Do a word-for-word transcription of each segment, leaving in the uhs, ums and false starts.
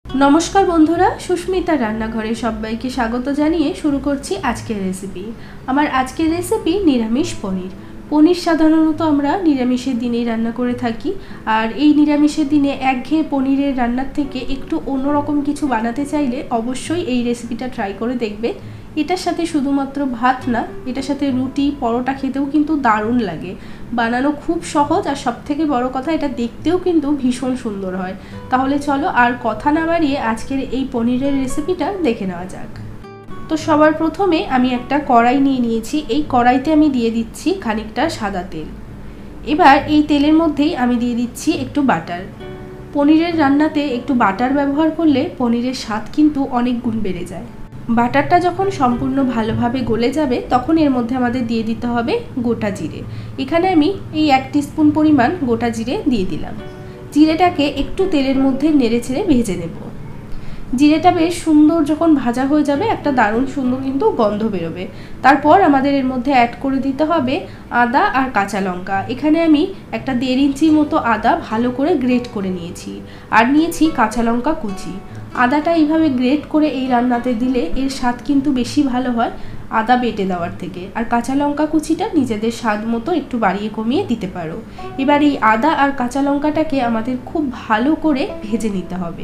नमस्कार बंधुरा सुष्मिता रान्नाघरे सबाइके स्वागत जानिए शुरू करछि आजकेर रेसिपि। आमार आजकेर रेसिपि निरामिष पनिर। पनिर साधारणत आमरा निरामिषेर दिनेई रान्ना करे थाकि और एई निरामिषेर दिने एकघेये पनिरेर रान्नार थेके एकटु अन्यरकम किछु बानाते चाइले अवश्यई एई रेसिपिटा ट्राई करे देखबे। एटार साथे शुधुमात्र भात ना, एटार साथे रुटी परोटा खेतेও किन्तु दारुण लागे। बानानो खूब सहज और सबथेके बड़ो कथा एटा देखतेও किन्तु भीषण सुंदर हय। ताहले चलो आर कथा ना बाड़िये आजकेर एई पनिरेर रेसिपिटा देखे नेওয়া যাক। तो सबार प्रथमे आमी एकटा कड़ाई निये निয়েছি। এই কড়াইতে আমি দিয়ে দিচ্ছি খানিকটা সাদা তেল। এবার এই তেলের মধ্যেই আমি দিয়ে দিচ্ছি একটু বাটার। পনিরের রান্নাতে একটু বাটার ব্যবহার করলে পনিরের স্বাদ কিন্তু অনেক গুণ বেড়ে যায়। বাটারটা যখন সম্পূর্ণ ভালোভাবে গলে যাবে তখন এর মধ্যে আমাদের দিয়ে দিতে হবে গোটা জিরে। এখানে আমি এই এক টিস্পুন পরিমাণ গোটা জিরে দিয়ে দিলাম। জিরেটাকে একটু তেলের মধ্যে নেড়েচেড়ে ভেজে নেব। জিরেটা বেশ সুন্দর যখন ভাজা হয়ে যাবে একটা দারুণ সুন্দর কিন্তু গন্ধ বেরোবে। তারপর আমাদের এর মধ্যে অ্যাড করে দিতে হবে আদা আর কাঁচা লঙ্কা। এখানে আমি একটা দেড় ইঞ্চির মতো আদা ভালো করে গ্রেট করে নিয়েছি আর নিয়েছি কাঁচা লঙ্কা কুচি। আদাটা এইভাবে গ্রেট করে এই রান্নাতে দিলে এর স্বাদ কিন্তু বেশি ভালো হয় আদা বেটে দেওয়ার থেকে। আর কাঁচা লঙ্কা কুচিটা নিজেদের স্বাদ মতো একটু বাড়িয়ে কমিয়ে দিতে পারো। এবার এই আদা আর কাঁচা লঙ্কাটাকে আমাদের খুব ভালো করে ভেজে নিতে হবে।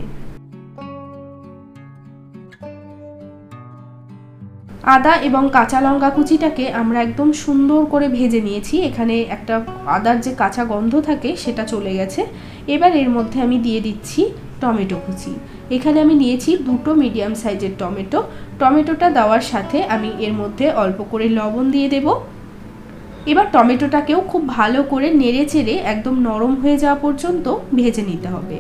আদা এবং কাঁচা লঙ্কা কুচিটাকে আমরা একদম সুন্দর করে ভেজে নিয়েছি। এখানে একটা আদার যে কাঁচা গন্ধ থাকে সেটা চলে গেছে। এবার এর মধ্যে আমি দিয়ে দিচ্ছি টমেটো কুচি। এখানে আমি নিয়েছি দুটো মিডিয়াম সাইজের টমেটো। টমেটোটা দেওয়ার সাথে আমি এর মধ্যে অল্প করে লবণ দিয়ে দেব। এবার টমেটোটাকেও খুব ভালো করে নেড়েচেড়ে একদম নরম হয়ে যাওয়া পর্যন্ত ভেজে নিতে হবে।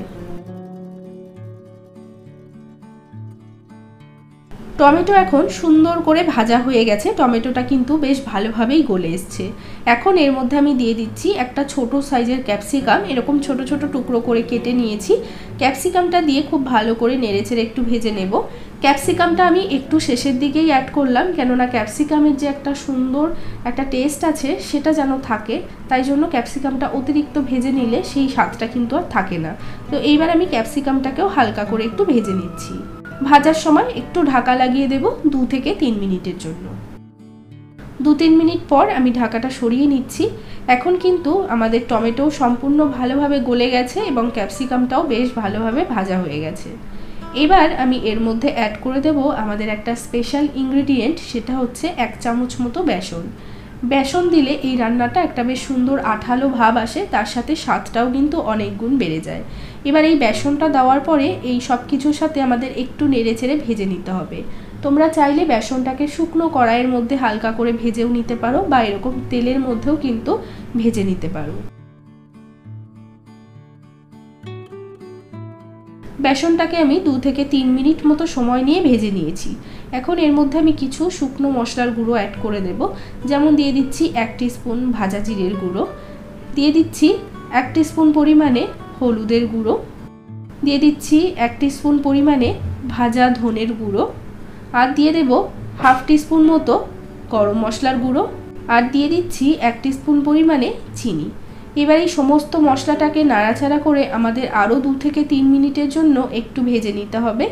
টমেটো এখন সুন্দর করে ভাজা হয়ে গেছে। টমেটোটা কিন্তু বেশ ভালোভাবেই গলে এসছে। এখন এর মধ্যে আমি দিয়ে দিচ্ছি একটা ছোট সাইজের ক্যাপসিকাম। এরকম ছোট ছোট টুকরো করে কেটে নিয়েছি। ক্যাপসিকামটা দিয়ে খুব ভালো করে নেড়েচেড়ে একটু ভেজে নেব। ক্যাপসিকামটা আমি একটু শেষের দিকেই অ্যাড করলাম, কেননা ক্যাপসিকামের যে একটা সুন্দর একটা টেস্ট আছে সেটা যেন থাকে, তাই জন্য ক্যাপসিকামটা অতিরিক্ত ভেজে নিলে সেই স্বাদটা কিন্তু আর থাকে না। তো এইবার আমি ক্যাপসিকামটাকেও হালকা করে একটু ভেজে নিচ্ছি। ভাজার সময় একটু ঢাকা লাগিয়ে দেব দু থেকে তিন মিনিটের জন্য। দু তিন মিনিট পর আমি ঢাকাটা সরিয়ে নিচ্ছি। এখন কিন্তু আমাদের টমেটো সম্পূর্ণ ভালোভাবে গলে গেছে এবং ক্যাপসিকামটাও বেশ ভালোভাবে ভাজা হয়ে গেছে। এবার আমি এর মধ্যে অ্যাড করে দেব আমাদের একটা স্পেশাল ইনগ্রেডিয়েন্ট, সেটা হচ্ছে এক চামচ মতো বেসন। বেসন দিলে এই রান্নাটা একটা বেশ সুন্দর আঠালো ভাব আসে, তার সাথে স্বাদটাও কিন্তু অনেক গুণ বেড়ে যায়। এবার এই বেসনটা দেওয়ার পরে এই সব কিছুর সাথে আমাদের একটু নেড়েচেড়ে ভেজে নিতে হবে। তোমরা চাইলে বেসনটাকে শুকনো কড়াইয়ের মধ্যে হালকা করে ভেজেও নিতে পারো বা এরকম তেলের মধ্যেও কিন্তু ভেজে নিতে পারো। বেসনটাকে আমি দু থেকে তিন মিনিট মতো সময় নিয়ে ভেজে নিয়েছি। এখন এর মধ্যে আমি কিছু শুকনো মশলার গুঁড়ো অ্যাড করে দেব। যেমন দিয়ে দিচ্ছি এক টিস্পুন ভাজা জিরের গুঁড়ো, দিয়ে দিচ্ছি এক টিস্পুন পরিমাণে হলুদের গুঁড়ো, দিয়ে দিচ্ছি এক টিস্পুন পরিমাণে ভাজা ধনের গুঁড়ো, আর দিয়ে দেব হাফ টিস্পুন মতো গরম মশলার গুঁড়ো, আর দিয়ে দিচ্ছি এক টিস্পুন পরিমাণে চিনি। এবার এই সমস্ত মশলাটাকে নাড়াচাড়া করে আমাদের আরও দু থেকে তিন মিনিটের জন্য একটু ভেজে নিতে হবে।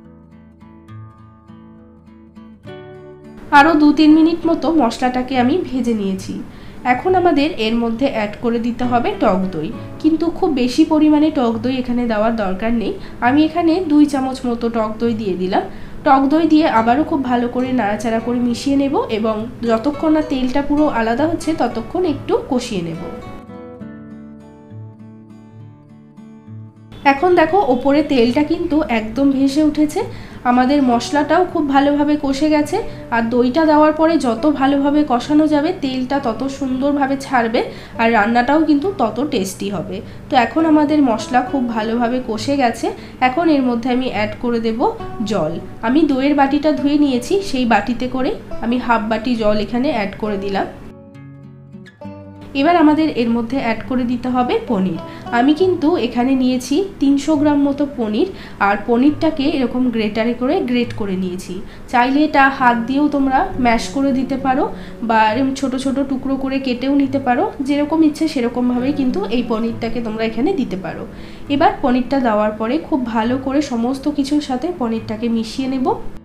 আরও দু তিন মিনিট মতো মশলাটাকে আমি ভেজে নিয়েছি। এখন আমাদের এর মধ্যে অ্যাড করে দিতে হবে টক দই, কিন্তু খুব বেশি পরিমাণে টক দই এখানে দেওয়ার দরকার নেই। আমি এখানে দুই চামচ মতো টক দই দিয়ে দিলাম। টক দই দিয়ে আবারও খুব ভালো করে নাড়াচাড়া করে মিশিয়ে নেব এবং যতক্ষণ না তেলটা পুরো আলাদা হচ্ছে ততক্ষণ একটু কষিয়ে নেব। এখন দেখো ওপরে তেলটা কিন্তু একদম ভেসে উঠেছে। আমাদের মশলাটাও খুব ভালোভাবে কষে গেছে আর দইটা দেওয়ার পরে যত ভালোভাবে কষানো যাবে তেলটা তত সুন্দরভাবে ছাড়বে আর রান্নাটাও কিন্তু তত টেস্টি হবে। তো এখন আমাদের মশলা খুব ভালোভাবে কষে গেছে। এখন এর মধ্যে আমি অ্যাড করে দেব জল। আমি দইয়ের বাটিটা ধুয়ে নিয়েছি, সেই বাটিতে করে আমি হাফ বাটি জল এখানে অ্যাড করে দিলাম। এবার আমাদের এর মধ্যে অ্যাড করে দিতে হবে পনির। আমি কিন্তু এখানে নিয়েছি তিনশো গ্রাম মতো পনির, আর পনিরটাকে এরকম গ্রেটারে করে গ্রেট করে নিয়েছি। চাইলে এটা হাত দিয়েও তোমরা ম্যাশ করে দিতে পারো বা এরকম ছোটো ছোটো টুকরো করে কেটেও নিতে পারো, যেরকম ইচ্ছে সেরকমভাবেই কিন্তু এই পনিরটাকে তোমরা এখানে দিতে পারো। এবার পনিরটা দেওয়ার পরে খুব ভালো করে সমস্ত কিছুর সাথে পনিরটাকে মিশিয়ে নেব।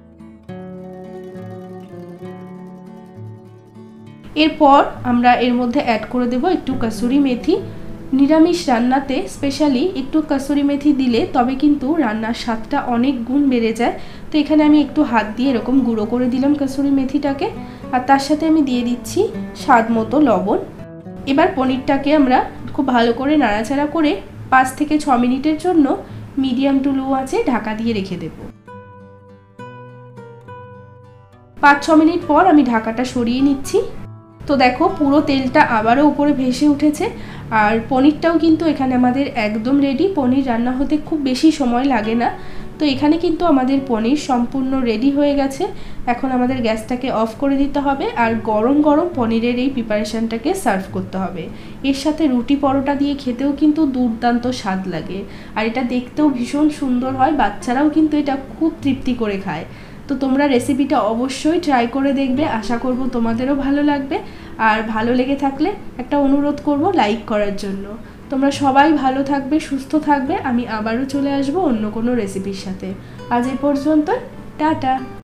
এরপর আমরা এর মধ্যে অ্যাড করে দেব একটু কসুরি মেথি। নিরামিষ রান্নাতে স্পেশালি একটু কসুরি মেথি দিলে তবে কিন্তু রান্নার স্বাদটা অনেক গুণ বেড়ে যায়। তো এখানে আমি একটু হাত দিয়ে এরকম গুঁড়ো করে দিলাম কসুরি মেথিটাকে, আর তার সাথে আমি দিয়ে দিচ্ছি স্বাদ মতো লবণ। এবার পনিরটাকে আমরা খুব ভালো করে নাড়াচাড়া করে পাঁচ থেকে ছ মিনিটের জন্য মিডিয়াম টু লো আঁচে ঢাকা দিয়ে রেখে দেব। পাঁচ ছ মিনিট পর আমি ঢাকাটা সরিয়ে নিচ্ছি। তো দেখো পুরো তেলটা আবারও উপরে ভেসে উঠেছে, আর পনিরটাও কিন্তু এখানে আমাদের একদম রেডি। পনির রান্না হতে খুব বেশি সময় লাগে না। তো এখানে কিন্তু আমাদের পনির সম্পূর্ণ রেডি হয়ে গেছে। এখন আমাদের গ্যাসটাকে অফ করে দিতে হবে, আর গরম গরম পনিরের এই প্রিপারেশনটাকে সার্ভ করতে হবে। এর সাথে রুটি পরোটা দিয়ে খেতেও কিন্তু দুর্দান্ত স্বাদ লাগে, আর এটা দেখতেও ভীষণ সুন্দর হয়। বাচ্চারাও কিন্তু এটা খুব তৃপ্তি করে খায়। তো তোমরা রেসিপিটা অবশ্যই ট্রাই করে দেখবে, আশা করব তোমাদেরও ভালো লাগবে। আর ভালো লেগে থাকলে একটা অনুরোধ করব লাইক করার জন্য। তোমরা সবাই ভালো থাকবে, সুস্থ থাকবে। আমি আবারও চলে আসবো অন্য কোনো রেসিপির সাথে। আজ এই পর্যন্ত, টাটা।